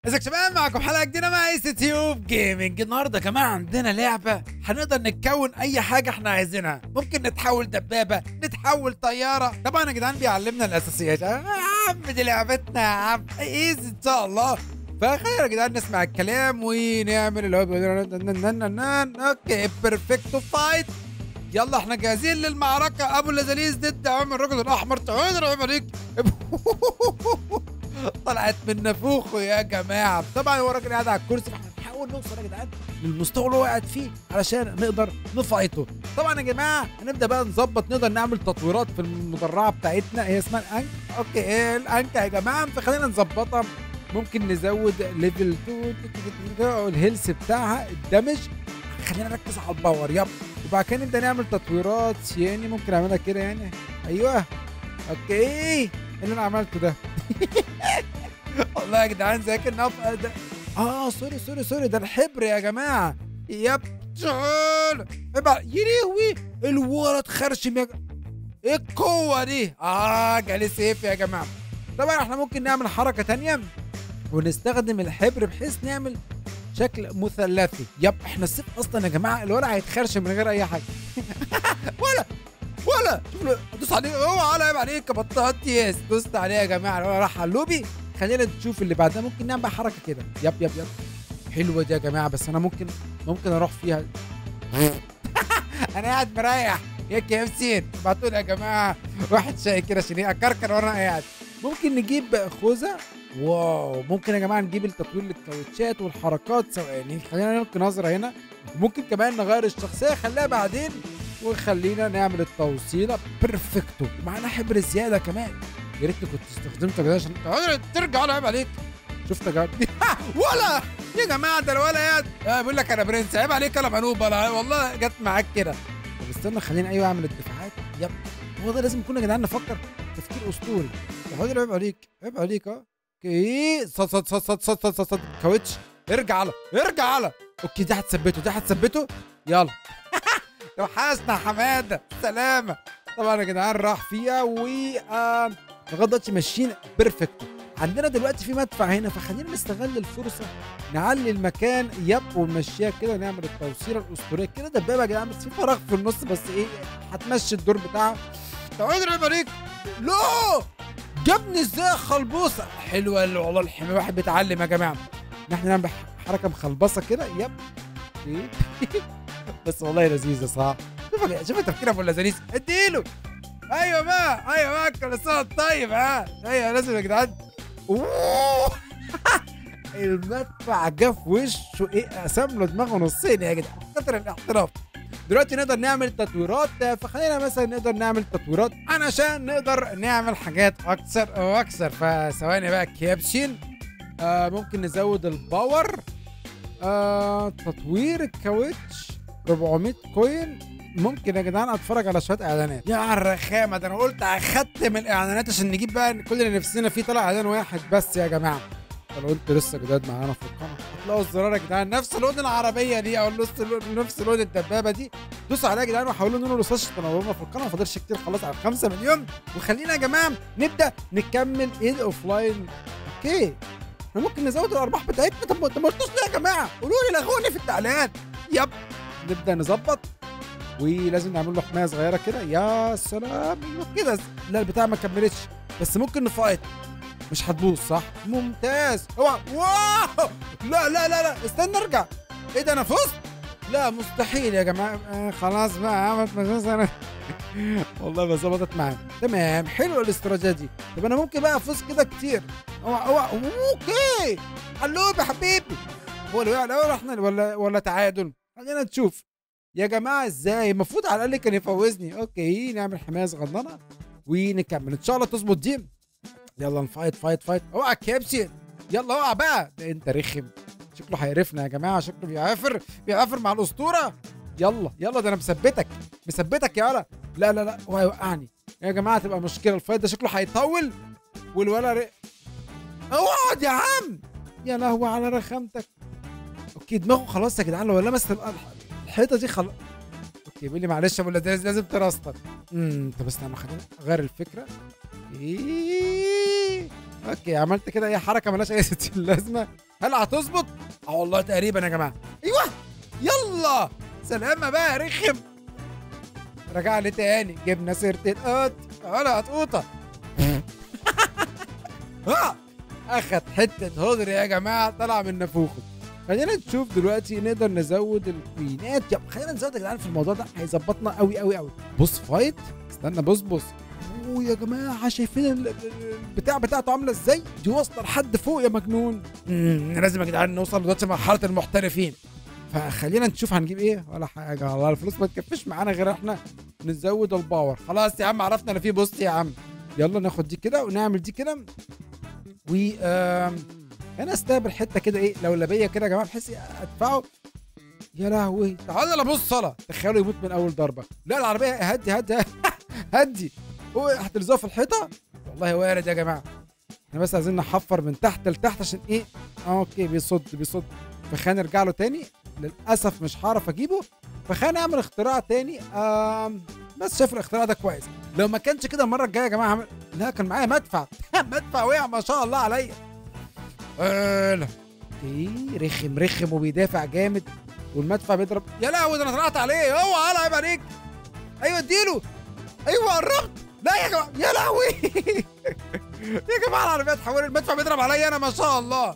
ازيك يا شباب، معكم حلقه جديده مع ايس تيوب جيمنج. النهارده يا جماعه عندنا لعبه هنقدر نتكون اي حاجه احنا عايزينها. ممكن نتحول دبابه، نتحول طياره. طبعا يا جدعان بيعلمنا الاساسيات. يا عم دي لعبتنا يا عم، ايز ان شاء الله. فخير يا جدعان نسمع الكلام ونعمل اللي هو بيقول. اوكي بيرفكتو فايت. يلا احنا جاهزين للمعركه. ابو اللذيذ ضد عم الرجل الاحمر. تعال نلعب عليك. طلعت من نافوخه يا جماعه. طبعا هو راجل قاعد على الكرسي، فاحنا بنحاول نوصل يا جدعان للمستوى اللي هو قاعد فيه علشان نقدر نفايته. طبعا يا جماعه هنبدا بقى نظبط، نقدر نعمل تطويرات في المدرعه بتاعتنا، هي اسمها الانك. اوكي ايه الانكا يا جماعه، فخلينا نظبطها. ممكن نزود ليفل 2 الهيلث بتاعها، الدمج. خلينا نركز على الباور. يب. وبعد كده نبدا نعمل تطويرات. يعني ممكن اعملها كده يعني. ايوه. اوكي ايه اللي انا عملته ده؟ والله يا جدعان زي كنا ده. سوري ده الحبر يا جماعه. يب. تعال يا لهوي الولد خرشم يا ايه القوه دي؟ جالي سيف يا جماعه. طبعا احنا ممكن نعمل حركه تانية ونستخدم الحبر بحيث نعمل شكل مثلثي. يب. احنا السيف اصلا يا جماعه الولد هيتخرشم من غير اي حاجه. ولا شوف دوس عليه. اوعى عيب عليك يا بطاط. يس دوست عليه يا جماعه. الولد راح على اللوبي. خلينا نشوف اللي بعدها. ممكن نعمل حركه كده. يب حلوه دي يا جماعه، بس انا ممكن اروح فيها. انا قاعد مريح يا كيفسين. ابعتوا لي يا جماعه واحد شاي كده عشان اكركر وانا قاعد. ممكن نجيب خوذه. واو. ممكن يا جماعه نجيب التطوير للكاوتشات والحركات. ثواني خلينا نلقي نظره هنا. ممكن كمان نغير الشخصيه، خليها بعدين. وخلينا نعمل التوصيله بيرفكتو. معانا حبر زياده كمان. يا ريتني كنت استخدمته كده عشان ترجع. عيب عليك. شفت يا جماعه؟ ولا يا جماعه ده الولا قاعد بيقول لك انا برنس. عيب عليك انا منوب. والله جت معاك كده. طب استنى خلينا اعمل الدفاعات. يب. هو ده لازم نكون يا جدعان نفكر تفكير اسطوري. يا حاضر. عيب عليك. اوكي صد كاوتش. ارجع على. اوكي دي هتثبته. يلا. وحشنا يا حماده. سلامه. طبعا يا جدعان راح فيها لغايه دلوقتي ماشيين بيرفكت. عندنا دلوقتي في مدفع هنا، فخلينا نستغل الفرصه نعلي المكان. يب. ونمشيها كده، نعمل التوصيله الاسطوريه كده. دبابه يا جدعان بس في فراغ في النص، بس ايه هتمشي الدور بتاعها. تعال عيب عليك. لا جابني ازاي خلبوصه حلوه. والله الحمى واحد بيتعلم يا جماعه ان احنا نعمل حركه مخلبصه كده. يب. ايه. بس والله لذيذه صح. شوف تفكير ابو اللذيذ. اديله. ايوه بقى كل سنه طيب. ايوه لازم يا جدعان. اوه. المدفع جه في وشه. ايه قسم له دماغه نصين يا جدعان. كتر الاحتراف. دلوقتي نقدر نعمل تطويرات، فخلينا مثلا نقدر نعمل تطويرات علشان نقدر نعمل حاجات اكثر واكثر. فثواني بقى كابشن. ممكن نزود الباور. تطوير الكاوتش 400 كوين. ممكن يا جدعان اتفرج على شويه اعلانات. يا الرخامه ده، انا قلت اختم الاعلانات عشان نجيب بقى كل اللي نفسنا فيه. طلع اعلان واحد بس يا جماعه. لو انتوا لسه جداد معانا في القناه هتلاقوا الزرار يا جدعان نفس لون العربيه دي او نفس لون الدبابه دي. دوسوا عليها يا جدعان وحاولوا انه رصاص تنورونا في القناه. ما فاضلش كتير خلاص على 5 مليون. وخلينا يا جماعه نبدا نكمل اوف لاين. اوكي احنا ممكن نزود الارباح بتاعتنا. طب ما قلتوش ليه يا جماعه؟ قولوا لي لغوني في التعليقات. يب. نبدا نظبط. ولازم نعمل له حمايه صغيره كده. يا سلام كده. لا البتاع ما كملتش، بس ممكن نفايت. مش هتبوظ صح؟ ممتاز. اوعى. واو. لا استنى ارجع. ايه ده انا فزت؟ لا مستحيل يا جماعه. خلاص بقى عملت انا. والله ما ظبطت معانا. تمام حلوه الاستراتيجيه دي. طب انا ممكن بقى افوز كده كتير. اوعى. اوكي حلوب يا حبيبي. هو اللي وقع الاول احنا ولا تعادل؟ خلينا نشوف يا جماعه ازاي. المفروض على الاقل كان يفوزني. اوكي نعمل حمايه صغننه ونكمل ان شاء الله تظبط دي. يلا نفايت. اوعى كابسي. يلا اوعى بقى. ده انت رخم. شكله هيعرفنا يا جماعه. شكله بيعافر مع الاسطوره. يلا ده انا مثبتك يا ولا. لا هو هيوقعني يا جماعه. تبقى مشكله. الفايت ده شكله هيطول. والولا اقعد يا عم. يا لهوي على رخامتك. اوكي دماغه خلاص يا جدعان. لو لمس الحيطه دي خلاص. اوكي بيقول لي معلش يا ابو اللذيذ لازم ترستر. طب استنى خلينا اغير الفكره. اوكي عملت كده اي حركه مالهاش اي ستين لازمه. هل هتظبط؟ اه والله تقريبا يا جماعه. ايوه يلا سلامه بقى رخم. رجع لي تاني جبنا سيره القط. تعالى قطوطه. اخد حته هدر يا جماعه طلع من نافوخه. خلينا نشوف دلوقتي نقدر نزود الكوينات. يلا خلينا نزود يا جدعان في الموضوع ده هيظبطنا قوي قوي قوي. بص فايت. استنى بص. اوه يا جماعه شايفين البتاع بتاعته عامله ازاي؟ دي واصله لحد فوق يا مجنون. لازم يا جدعان نوصل دلوقتي مرحله المحترفين. فخلينا نشوف هنجيب ايه ولا حاجه. والله الفلوس ما تكفيش معانا غير احنا نزود الباور. خلاص يا عم عرفنا انا في بوست يا عم. يلا ناخد دي كده ونعمل دي كده. و انا استقبل حته كده ايه لولبيه كده يا جماعه بحيث ادفعه. يا لهوي تعالى لا بص صلا تخيلوا يموت من اول ضربه. لا العربيه هدي هدي. هو هتلزقه في الحيطه. والله وارد يا جماعه. احنا بس عايزين نحفر من تحت لتحت عشان ايه. اوكي بيصد. فخلينا نرجع له تاني. للاسف مش هعرف اجيبه. فخلينا نعمل اختراع تاني. بس شايف الاختراع ده كويس. لو ما كانش كده المره الجايه يا جماعه لا كان معايا مدفع. مدفع وقع ما شاء الله عليا. لا ايه رخم وبيدافع جامد والمدفع بيضرب. يا لهوي ده انا طلعت عليه. اوعى عيب عليك. ايوه اديله. ايوه قربت. لا يا جماعه يا لهوي. يا جماعه العربيه اتحولت. المدفع بيضرب عليا انا ما شاء الله.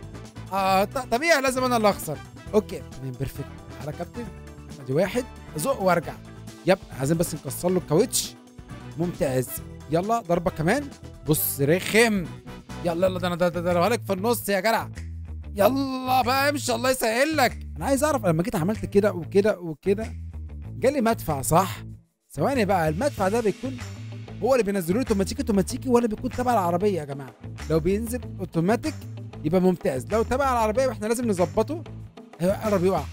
طبيعي لازم انا اللي اخسر. اوكي تمام بيرفكت. على كابتن ادي واحد ازق وارجع. عايزين بس نكسر له الكاوتش. ممتاز. يلا ضربه كمان. بص رخم. يلا ده انا ضربها لك في النص يا جدع. يلا بقى امشي الله يسهل لك. انا عايز اعرف لما جيت عملت كده وكده جالي مدفع صح؟ ثواني بقى المدفع ده بيكون هو اللي بينزلوا لي اوتوماتيكي ولا بيكون تبع العربيه يا جماعه؟ لو بينزل اوتوماتيك يبقى ممتاز. لو تبع العربيه واحنا لازم نظبطه. قرب يقع.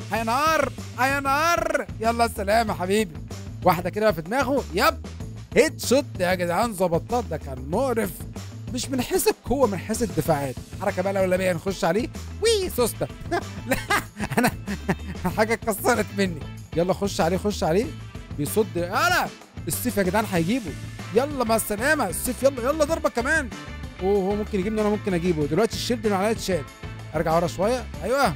هينار. يلا السلام يا حبيبي. واحده كده في دماغه. هيد شوت يا جدعان ظبطات. ده كان مقرف. مش من حيث القوه من حيث الدفاعات. حركه بقى لولبيه نخش عليه. سوسته. لا انا حاجه اتكسرت مني. يلا خش عليه. بيصد. السيف يا جدعان هيجيبه. يلا مع السلامه السيف. يلا ضربه كمان. هو ممكن يجيبني انا ممكن اجيبه دلوقتي. الشيلد من عليا اتشال. ارجع ورا شويه. ايوه.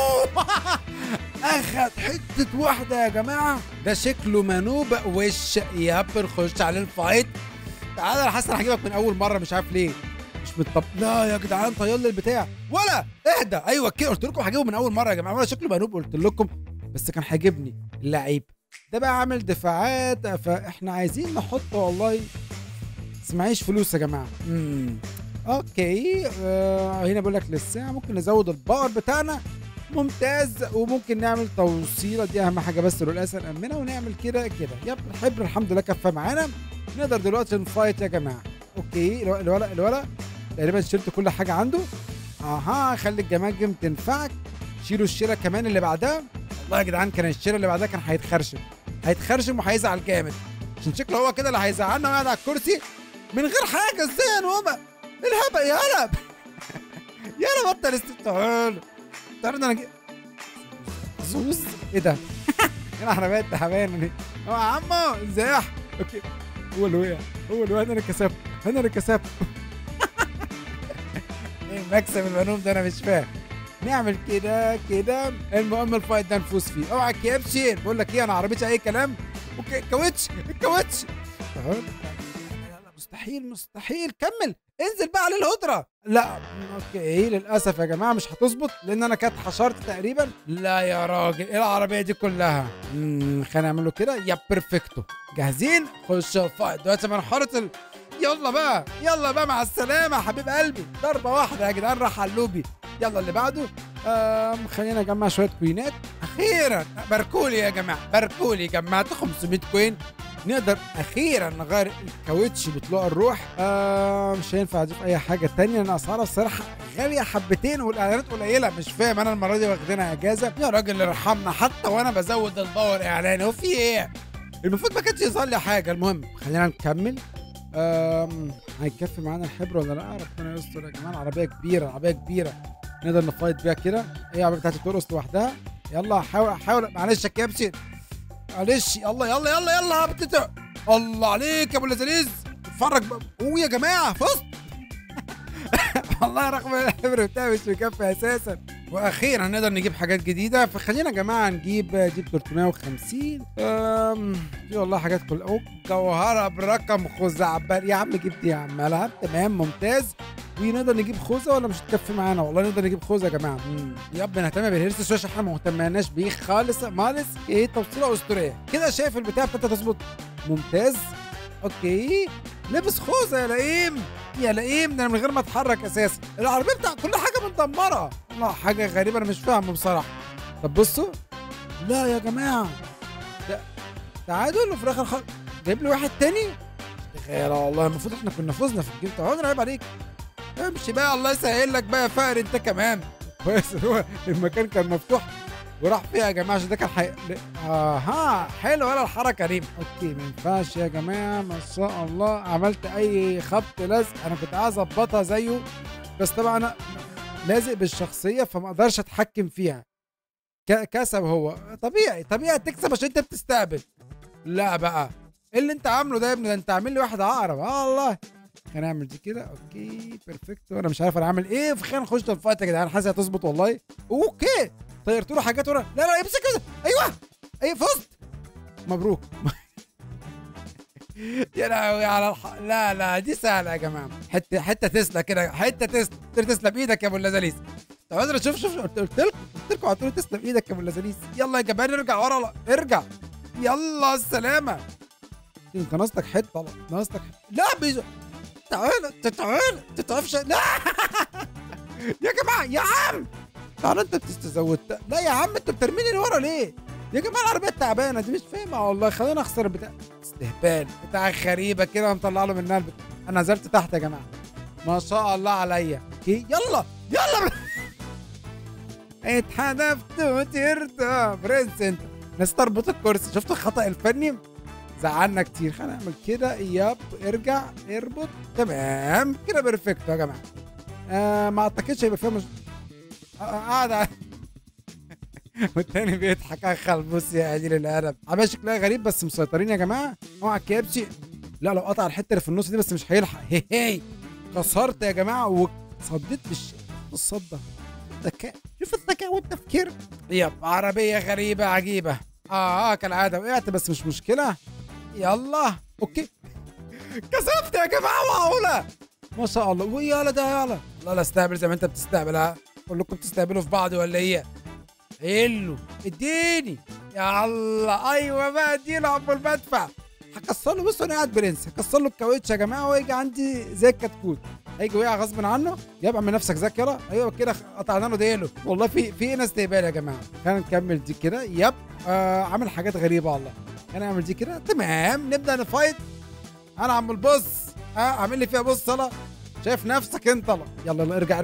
اخد حته واحده يا جماعه. ده شكله منوب وش. نخش عليه الفايت. تعالى يا حسن هجيبك من اول مره مش عارف ليه. مش لا يا جدعان طير لي البتاع ولا اهدى. ايوه كده قلت لكم هجيبه من اول مره يا جماعه. ولا شكله منوب قلت لكم بس كان هيجيبني اللعيب ده بقى عامل دفاعات. فاحنا عايزين نحط والله بس معيش فلوس يا جماعه. اوكي هنا بقول لك للساعه ممكن نزود الباور بتاعنا. ممتاز. وممكن نعمل توصيله دي اهم حاجه بس للاسف نامنها ونعمل كده. الحبر الحمد لله كفى معانا. نقدر دلوقتي نفايت يا جماعه. اوكي الولا تقريبا شلت كل حاجه عنده. خلي الجماجم تنفعك. شيلوا الشيله كمان اللي بعدها. والله يا جدعان كان الشيله اللي بعدها كان هيتخرشم وهيزعل جامد عشان شكله هو كده اللي هيزعلنا وقاعد على الكرسي من غير حاجه. ازاي يا نومه الهبل يلا بطل استهتار. تعرف انا زوز ايه ده؟ هنا عربيات تعبانه. يا عمو ازاي؟ اوكي هو اللي وقع. انا اللي كسبت. ايه مكسب المنوم ده انا مش فاهم. نعمل كده. المهم الفايت ده نفوز فيه. اوعى كيبشي. بقول لك ايه انا عربيتي اي كلام. اوكي الكاوتش. مستحيل كمل. انزل بقى على الهدره. لا اوكي للاسف يا جماعه مش هتظبط لان انا كانت حشرت تقريبا. لا يا راجل ايه العربيه دي كلها. خلينا نعمل له كده. بيرفكتو. جاهزين خش فايت دلوقتي مرحله يلا بقى مع السلامه يا حبيب قلبي. ضربه واحده يا جدعان راح على اللوبي. يلا اللي بعده. خلينا نجمع شويه كوينات اخيرا. باركولي يا جماعه جمعت 500 كوين. نقدر اخيرا نغير الكاوتش بطلوع الروح. مش هينفع اضيف اي حاجه تانية لان اسعارها الصراحه غاليه حبتين والاعلانات قليله. مش فاهم انا المره دي واخدينها اجازه. يا راجل ارحمنا حتى وانا بزود الباور اعلاني. هو في ايه؟ المفروض ما كانش يظهر لي حاجه. المهم خلينا نكمل. هيكفي معانا الحبر ولا لا؟ ربنا يستر يا جماعه. عربيه كبيره نقدر نفايت بيها كده. هي العربيه بتاعتي ترقص لوحدها. يلا حاول معلش يا كابتن معلش. يلا بتتق. الله عليك يا ابو اللذيذ. اتفرج بقى. يا جماعه فزت. والله رقم الحبر بتاعي مش مكفي اساسا. واخيرا نقدر نجيب حاجات جديده، فخلينا يا جماعه نجيب 350. في والله حاجات كلها جوهره برقم خزعبل. يا عم جيب دي يا عم العب. تمام ممتاز. ونقدر نجيب خوذه ولا مش هتكفي معانا؟ والله نقدر نجيب خوذه يا جماعه. يب نهتم بالهرس شويه عشان احنا ما اهتمناش بيه خالص مالس. ايه توصيله اسطوريه كده. شايف البتاع بتاعتها تظبط ممتاز. اوكي لبس خوذه يا لئيم. يا لئيم ده انا من غير ما اتحرك اساسا. العربيه بتاع كل حاجه متدمره. والله حاجه غريبه انا مش فاهمه بصراحه. طب بصوا. لا يا جماعه ده تعادل وفي الاخر جايب لي واحد تاني. تخيل والله المفروض احنا كنا فزنا في الجيم. تعالى عيب عليك. امشي بقى الله يسهل لك بقى يا فقر انت كمان. كويس هو المكان كان مفتوح وراح فيها يا جماعه عشان ده كان اها حلو ولا الحركه دي. اوكي ما ينفعش يا جماعه. ما شاء الله عملت اي خبط لزق. انا كنت عايز اظبطها زيه بس طبعا انا لازق بالشخصيه فما اقدرش اتحكم فيها. كسب هو. طبيعي تكسب عشان انت بتستقبل. لا بقى ايه اللي انت عامله ده يا ابني؟ ده انت عامل لي واحد عقرب. والله هنعمل دي كده. اوكي بيرفكت. وانا مش عارف انا عامل ايه. خلينا نخش في الفايت يا جدعان. حاسس هتظبط والله. اوكي طيرت له حاجات ورا. لا امسك كده. ايوه فزت. مبروك. يا لهوي على لا دي سهله يا جماعه. حته تسلا كده. حته تسلا بايدك يا ابو اللذاذيز. تعالوا شوف قلت لكم اعطوني تسلا بايدك يا ابو اللذاذيز. يلا يا جبان ارجع ورا. ارجع. يلا السلامه. انت ناقصك حته. لا تعال تتعفش. لا يا جماعه يا عم تعال انت بتستزود. لا يا عم انت بترميني لورا ليه يا جماعه؟ العربيه التعبانه دي مش فاهمه والله. خلينا اخسر البتاع. استهبال بتاع غريبه كده مطلع له منها انا نزلت تحت يا جماعه. ما شاء الله عليا. اوكي يلا اتحدفت وطرت. برنس انت. ناس تربط الكرسي. شفت الخطأ الفني زعلنا كتير. خلينا نعمل كده. ارجع اربط. تمام كده بيرفكت يا جماعه. ما اعتقدش هيبقى فيها قاعد والتاني بيضحك. اخل بص يا قليل الادب. عمال شكلها غريب بس مسيطرين يا جماعه. اوعى كابشي. لا لو قطع الحته اللي في النص دي بس مش هيلحق. هي كسرت يا جماعه وصديت بالصده. الذكاء. شوف الذكاء والتفكير. يب عربيه غريبه عجيبه. كالعاده وقعت بس مش مشكله. يلا اوكي كسبت يا جماعه. معقوله ما شاء الله. ويلا ده يلا. لا استهبل زي ما انت بتستهبل. كلكم بتستهبلوا في بعض ولا ايه؟ حلو اديني. يلا ايوه بقى اديله عم المدفع. هكسر له. بصوا انا قاعد برنس. هكسر له الكاوتش يا جماعه ويجي عندي زي الكتكوت. هيجي وقع غصب عنه. يبقى من نفسك ذاك. يلا ايوه كده قطعنا له ديله. والله في ناس تهبال يا جماعه. خلينا نكمل دي كده. يب عامل حاجات غريبه والله. خلينا نعمل دي كده. تمام نبدا نفايت. انا عم البص. عامل لي فيها بص. يلا شايف نفسك انت. يلا ارجع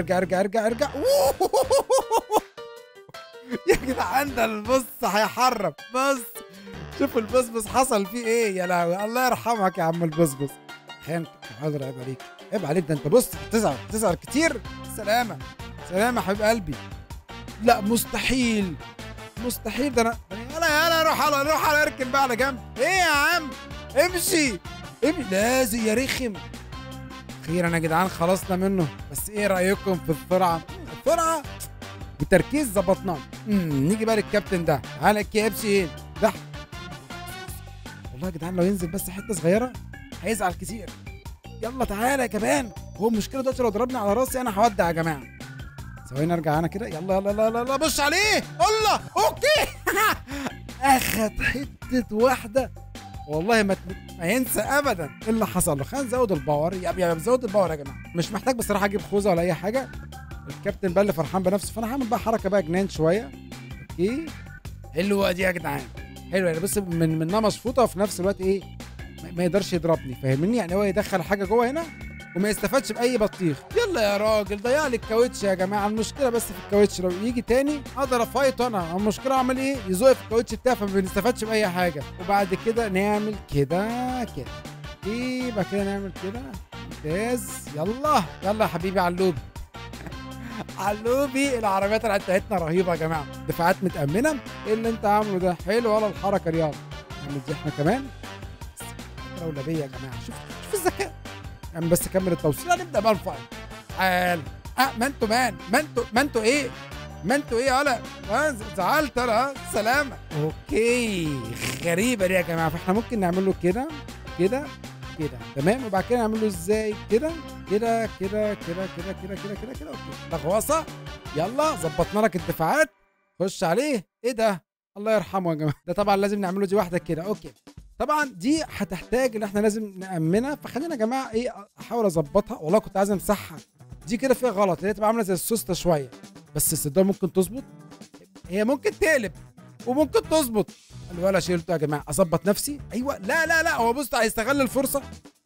يا جدعان ده البص هيحرم. بص شوف البصبص حصل فيه ايه. يا لهوي الله يرحمك يا عم البصبص. خانك. حاضر عيب عليك. ده انت بص تزعل كتير. سلامه يا حبيب قلبي. لا مستحيل ده انا. يلا روح اركن بقى على جنب. ايه يا عم امشي لازم يا رخم. اخيرا يا جدعان خلصنا منه. بس ايه رايكم في السرعه بتركيز ظبطناه. نيجي بقى للكابتن ده. تعالى KFC ايه ده. والله يا جدعان لو ينزل بس حته صغيره هيزعل كتير. يلا تعالى يا كمان. هو المشكله دلوقتي لو ضربني على راسي انا هودع يا جماعه. ثواني ارجع انا كده. يلا بص عليه. الله اوكي. اخد حته واحده والله ما ينسى ابدا ايه اللي حصل له. خلينا نزود الباور. يا زود الباور يا جماعه. مش محتاج بصراحه اجيب خوذه ولا اي حاجه. الكابتن بقى اللي فرحان بنفسه فانا هعمل بقى حركه بقى جنان شويه. اوكي حلوه دي يا جدعان. حلوه يعني بص منها مشفوطه وفي نفس الوقت ايه ما يقدرش يضربني. فاهمني يعني هو يدخل حاجه جوه هنا وما يستفادش باي بطيخ. يلا يا راجل ضيع لي الكاوتش يا جماعه. المشكله بس في الكاوتش لو يجي تاني اقدر افايت. انا المشكله اعمل ايه يزوق في الكاوتش بتاعي فما بنستفادش باي حاجه. وبعد كده نعمل كده يبقى كده نعمل كده. ممتاز. يلا يا حبيبي علوبي. العربيات اللي بتاعتنا رهيبه يا جماعه. دفاعات متامنه. ايه اللي انت عامله ده حلو ولا الحركه رياض. نعمل دي احنا كمان. اولى بيا يا جماعه. شوف الذكاء يعني. بس كمل التوصيل. نبدا بقى الفايت. ما انتوا ايه؟ ما انتوا ايه يالا؟ زعلت انا. سلامة. اوكي، غريبة دي يا جماعة. فاحنا ممكن نعمل له كده كده كده، تمام. وبعد كده نعمل له ازاي؟ كده كده كده كده كده كده كده كده كده. اوكي، لغوصة. يلا ظبطنا لك الدفاعات. خش عليه. ايه ده؟ الله يرحمه يا جماعة. ده طبعا لازم نعمله دي واحدة كده. اوكي، طبعا دي هتحتاج ان احنا لازم نأمنها. فخلينا يا جماعة ايه، احاول اظبطها. والله كنت عايز امسحها، دي كده فيها غلط. هي تبقى عاملة زي السوسته شوية، بس الصدار ممكن تظبط. هي ممكن تقلب وممكن تظبط. ولا شيلته يا جماعه. اظبط نفسي. ايوه. لا لا لا، هو بص هيستغل الفرصه.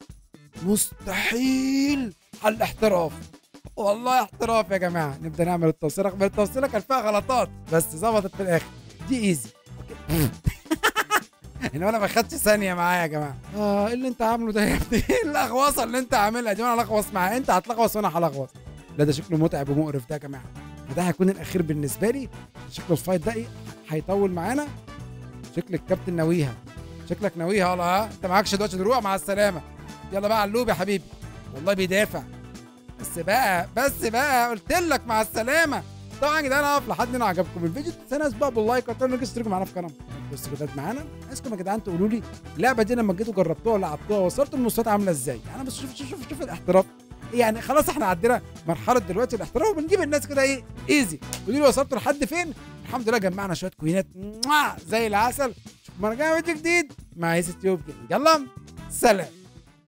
مستحيل. على الاحتراف، والله احتراف يا جماعه. نبدا نعمل التوصيله. رغم التوصيله كان فيها غلطات بس ظبطت في الاخر. دي ايزي. اوكي. ان انا ما خدتش ثانيه معايا يا جماعه. ايه اللي انت عامله ده يا ابني؟ ايه اللغوصه اللي انت عاملها دي؟ وانا هلغوص معايا؟ انت هتلغوص وانا هلغوص. لا ده شكله متعب ومقرف ده يا جماعه. ده هيكون الاخير بالنسبه لي. شكله الفايت ده ايه، هيطول معانا. شكل الكابتن ناويها. شكلك ناويها. والله ها، انت معكش دلوقتي دروع. مع السلامه. يلا بقى على اللوب يا حبيبي. والله بيدافع. بس بقى قلت لك مع السلامه. طبعا يا جدعان، اقف لحد هنا. عجبكم الفيديو تنسوا بقى باللايك وتعملوا اشتركوا معانا في قناه بس كده معانا. عايزكم يا جدعان تقولوا لي اللعبه دي لما جيتوا جربتوها ولعبتوها وصلتوا المستويات عامله ازاي. يعني بس شوف الاحتراف. يعني خلاص احنا عدينا مرحله دلوقتي الاحتراف وبنجيب الناس كده ايه ايزي. قولوا لي وصلتوا لحد فين. الحمد لله جمعنا شويه كوينات زي العسل. شوف مرجع فيديو جديد مع يوتيوب. يلا سلام.